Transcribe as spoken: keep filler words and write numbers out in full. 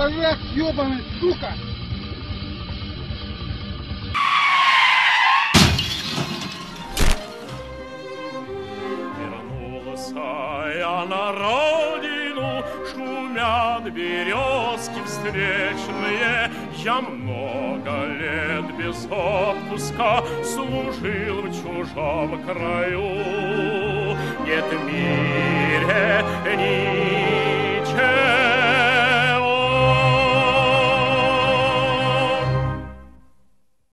Вожак, ёбаный, сука! Я на родину, шумят березки встречные. Я много лет без отпуска служил в чужом краю. Нет в мире ничего